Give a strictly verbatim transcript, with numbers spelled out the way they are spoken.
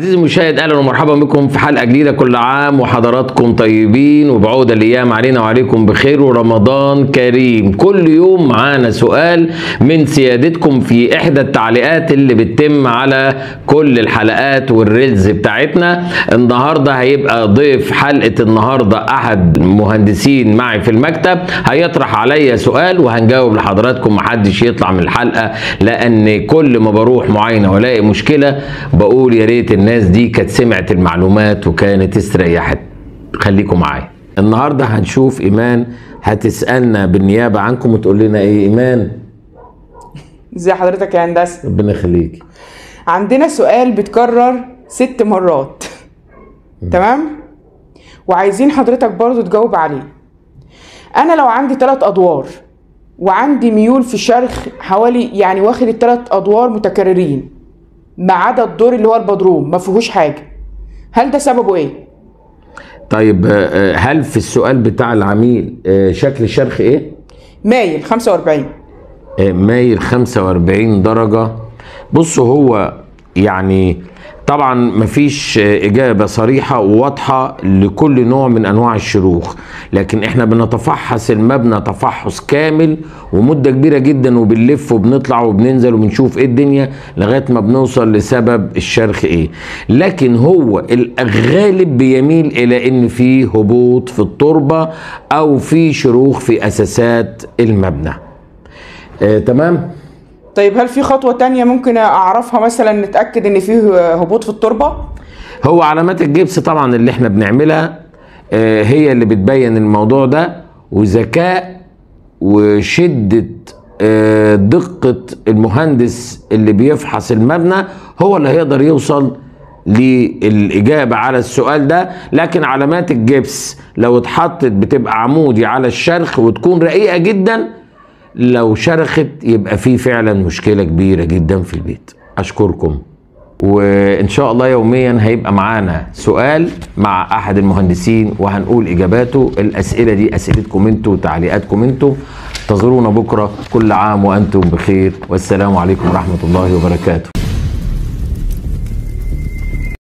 عزيزي المشاهد، اهلا ومرحبا بكم في حلقه جديده. كل عام وحضراتكم طيبين وبعود الايام علينا وعليكم بخير ورمضان كريم. كل يوم معانا سؤال من سيادتكم في احدى التعليقات اللي بتتم على كل الحلقات والريلز بتاعتنا. النهارده هيبقى ضيف حلقه النهارده احد مهندسين معي في المكتب، هيطرح عليا سؤال وهنجاوب لحضراتكم. محدش يطلع من الحلقه، لان كل ما بروح معاينه والاقي مشكله بقول يا ريت الناس دي كانت سمعت المعلومات وكانت استريحت. خليكم معايا. النهارده هنشوف ايمان هتسالنا بالنيابه عنكم وتقول لنا ايه. ايمان، ازي حضرتك يا هندسه؟ ربنا يخليك. عندنا سؤال بيتكرر ست مرات تمام، وعايزين حضرتك برضو تجاوب عليه. انا لو عندي ثلاث ادوار وعندي ميول في الشرخ حوالي، يعني واخد الثلاث ادوار متكررين ما عدا الدور اللي هو البدروم ما فيهوش حاجه، هل ده سببه ايه؟ طيب، هل في السؤال بتاع العميل شكل الشرخ ايه؟ مايل خمسة وأربعين. مايل خمسة وأربعين درجه. بصوا، هو يعني طبعا مفيش اجابه صريحه وواضحه لكل نوع من انواع الشروخ، لكن احنا بنتفحص المبنى تفحص كامل ومده كبيره جدا، وبنلف وبنطلع وبننزل وبنشوف ايه الدنيا لغايه ما بنوصل لسبب الشرخ ايه. لكن هو الغالب بيميل الى ان في هبوط في التربه او في شروخ في اساسات المبنى. آه، تمام. طيب هل في خطوة تانية ممكن أعرفها مثلا نتأكد إن فيه هبوط في التربة؟ هو علامات الجبس طبعا اللي احنا بنعملها آه هي اللي بتبين الموضوع ده، وذكاء وشدة آه دقة المهندس اللي بيفحص المبنى هو اللي هيقدر يوصل للإجابة على السؤال ده. لكن علامات الجبس لو اتحطت بتبقى عمودي على الشرخ وتكون رقيقة جدا، لو شرخت يبقى في فعلا مشكلة كبيرة جدا في البيت. أشكركم، وإن شاء الله يوميا هيبقى معانا سؤال مع أحد المهندسين وهنقول إجاباته. الأسئلة دي أسئلتكم انتوا وتعليقاتكم انتوا. انتظرونا بكرة. كل عام وأنتم بخير، والسلام عليكم ورحمة الله وبركاته.